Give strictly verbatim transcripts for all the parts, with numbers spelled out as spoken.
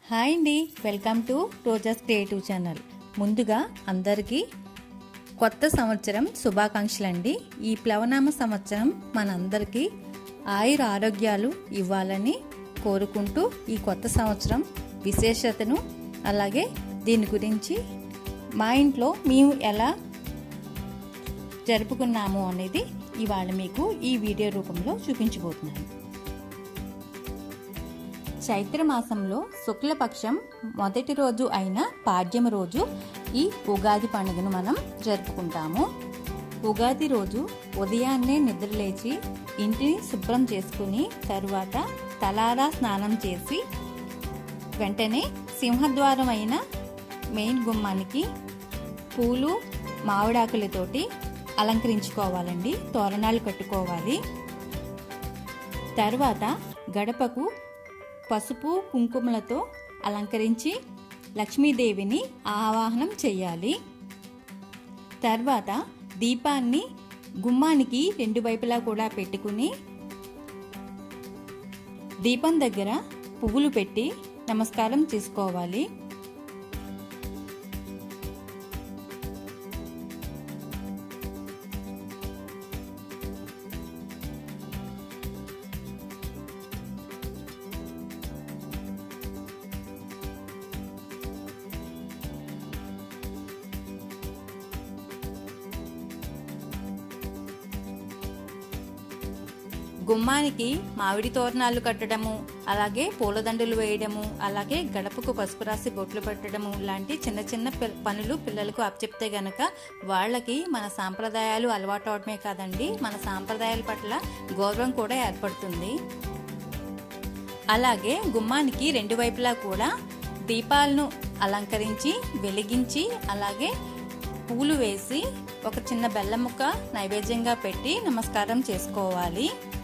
Hi అండి, welcome to Roja's creative channel. ముందుగా అందరికీ కొత్త సంవత్సరం శుభాకాంక్షలు అండి. ఈ ప్లవనామ సంవత్సరం మనందరికీ ఆయుర ఆరోగ్యాలు ఇవ్వాలని కోరుకుంటూ ఈ కొత్త సంవత్సరం విశేషతను అలాగే దీని గురించి మా ఇంట్లో మేము ఎలా జరుపుకున్నాము అనేది ఇవాళ మీకు ఈ వీడియో రూపంలో చూపించబోతున్నాను. చైత్ర మాసంలో శుక్లపక్షం మొదటి రోజు అయిన పాడ్యమ రోజు ఈ ఉగాది పండుగను మనం జరుపుకుంటాము. ఉగాది రోజు ఉదయాన్నే నిద్రలేచి ఇంటిని శుభ్రం చేసుకుని తరువాత తలారా స్నానం చేసి వెంటనే సింహద్వారం అయిన మెయిన్ గుమ్మానికి పూలు మామిడాకులతోటి అలంకరించుకోవాలండి. తోరణాలు కట్టుకోవాలి. తర్వాత గడపకు పసుపు కుంకుమలతో అలంకరించి లక్ష్మీదేవిని ఆవాహనం చేయాలి. తర్వాత దీపాన్ని గుమ్మానికి రెండు వైపులా కూడా పెట్టుకుని దీపం దగ్గర పువ్వులు పెట్టి నమస్కారం చేసుకోవాలి. గుమ్మానికి మామిడి తోరణాలు కట్టడము, అలాగే పూలదండలు వేయడము, అలాగే గడపకు పసుపు రాసి బొట్లు పెట్టడము లాంటి చిన్న చిన్న పనులు పిల్లలకు అప్పచెప్తే గనక వాళ్ళకి మన సాంప్రదాయాలు అలవాటు అవడమే కాదండి, మన సాంప్రదాయాల పట్ల గౌరవం కూడా ఏర్పడుతుంది. అలాగే గుమ్మానికి రెండు వైపులా కూడా దీపాలను అలంకరించి వెలిగించి అలాగే పూలు వేసి ఒక చిన్న బెల్లం ముక్క నైవేద్యంగా పెట్టి నమస్కారం చేసుకోవాలి.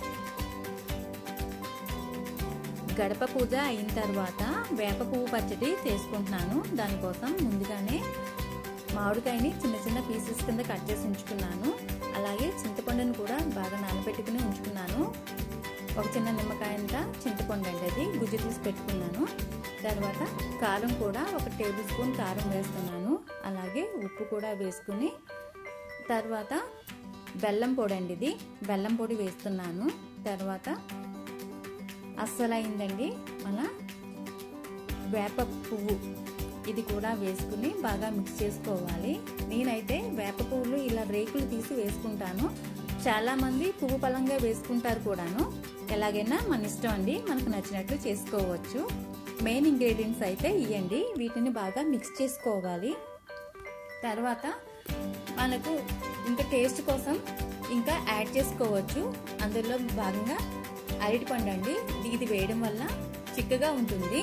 గడప పూజ అయిన తర్వాత వేప పువ్వు పచ్చడి చేసుకుంటున్నాను. దానికోసం ముందుగానే మామిడికాయని చిన్న చిన్న పీసెస్ కింద కట్ చేసి ఉంచుకున్నాను. అలాగే చింతపండును కూడా బాగా నానబెట్టుకుని ఉంచుకున్నాను. ఒక చిన్న నిమ్మకాయంత చింతపండు అండి, అది గుజ్జు తీసి పెట్టుకున్నాను. తర్వాత కారం కూడా ఒక టేబుల్ స్పూన్ కారం వేస్తున్నాను. అలాగే ఉప్పు కూడా వేసుకుని తర్వాత బెల్లం పొడి అండి, ఇది బెల్లం పొడి వేస్తున్నాను. తర్వాత అస్సలైందండి మన వేప పువ్వు, ఇది కూడా వేసుకుని బాగా మిక్స్ చేసుకోవాలి. నేనైతే వేప పువ్వులు ఇలా రేకులు తీసి వేసుకుంటాను. చాలామంది పువ్వు పలంగా వేసుకుంటారు కూడాను. ఎలాగైనా మన ఇష్టం అండి, మనకు నచ్చినట్లు చేసుకోవచ్చు. మెయిన్ ఇంగ్రీడియంట్స్ అయితే ఇవ్వండి, వీటిని బాగా మిక్స్ చేసుకోవాలి. తర్వాత మనకు ఇంకా టేస్ట్ కోసం ఇంకా యాడ్ చేసుకోవచ్చు. అందులో భాగంగా అరటిపండు అండి, ఇది వేయడం వల్ల చిక్కగా ఉంటుంది,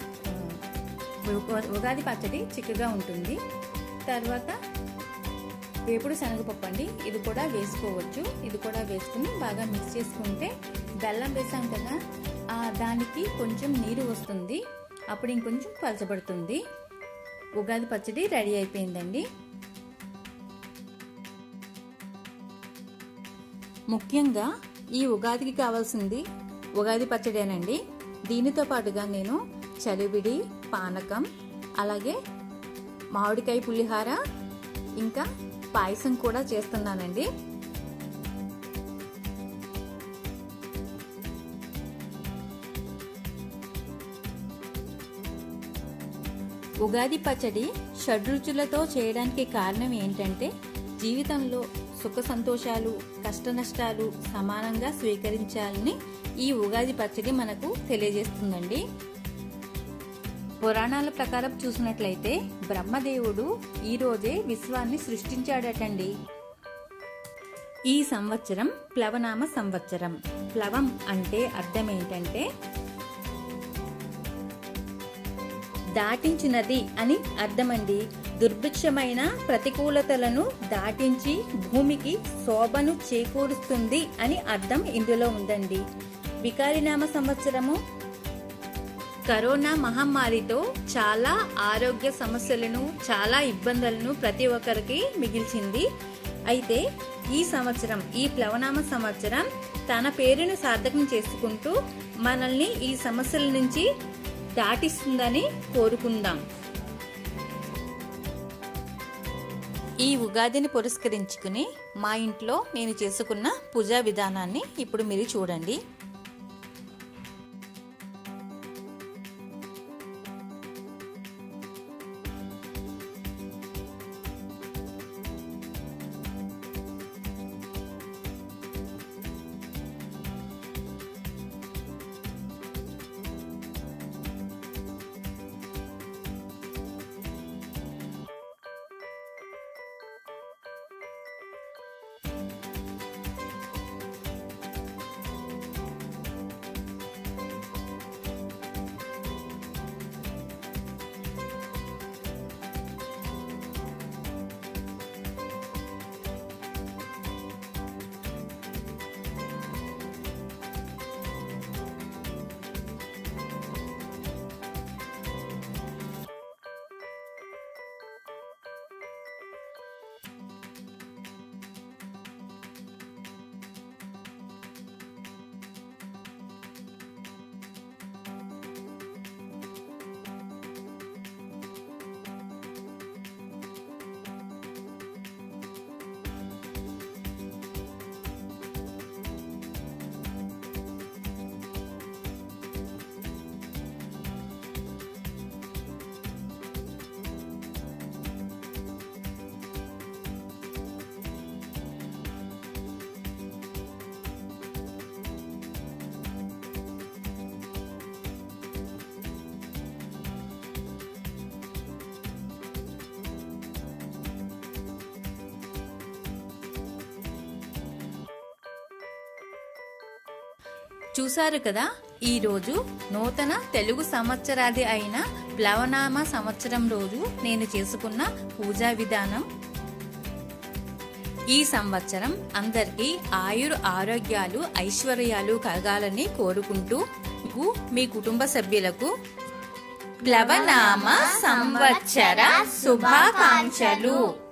ఉగాది పచ్చడి చిక్కగా ఉంటుంది. తర్వాత వేపుడు శనగపప్పు అండి, ఇది కూడా వేసుకోవచ్చు. ఇది కూడా వేసుకుని బాగా మిక్స్ చేసుకుంటే బెల్లం వేసాం కదా, దానికి కొంచెం నీరు వస్తుంది, అప్పుడు ఇంకొంచెం పలచబడుతుంది. ఉగాది పచ్చడి రెడీ అయిపోయిందండి. ముఖ్యంగా ఈ ఉగాదికి కావాల్సింది ఉగాది పచ్చడేనండి. దీనితో పాటుగా నేను చలివిడి, పానకం, అలాగే మామిడికాయ పులిహార, ఇంకా పాయసం కూడా చేస్తున్నానండి. ఉగాది పచ్చడి షడ్రుచులతో చేయడానికి కారణం ఏంటంటే జీవితంలో సుఖ సంతోషాలు కష్ట నష్టాలు సమానంగా స్వీకరించాలని ఈ ఉగాది పచ్చడి మనకు తెలియజేస్తుందండి. పురాణాల ప్రకారం చూసినట్లయితే బ్రహ్మదేవుడు ఈ రోజే విశ్వాన్ని సృష్టించాడటండి. ఈ సంవత్సరం ప్లవనామ సంవత్సరం. ప్లవం అంటే అర్థం ఏంటంటే దాటించినది అని అర్థమండి. దుర్భిక్షమైన ప్రతికూలతలను దాటించి భూమికి శోభను చేకూరుస్తుంది అని అర్థం ఇందులో ఉందండి. వికారినామ సంవత్సరము కరోనా మహమ్మారితో చాలా ఆరోగ్య సమస్యలను చాలా ఇబ్బందులను ప్రతి ఒక్కరికి మిగిల్చింది. అయితే ఈ సంవత్సరం ఈ ప్లవనామ సంవత్సరం తన పేరును సార్థకం చేసుకుంటూ మనల్ని ఈ సమస్యల నుంచి దాటిస్తుందని కోరుకుందాం. ఈ ఉగాదిని పురస్కరించుకుని మా ఇంట్లో నేను చేసుకున్న పూజా విధానాన్ని ఇప్పుడు మీరు చూడండి. చూసారు కదా, ఈ రోజు నూతన తెలుగు సంవత్సరాది అయిన ప్లవనామ సంవత్సరం రోజు నేను చేసుకున్న పూజా విధానం. ఈ సంవత్సరం అందరికీ ఆయుర్ ఆరోగ్యాలు ఐశ్వర్యాలు కలగాలని కోరుకుంటూ మీ కుటుంబ సభ్యులకు ప్లవనామ సంవత్సర శుభాకాంక్షలు.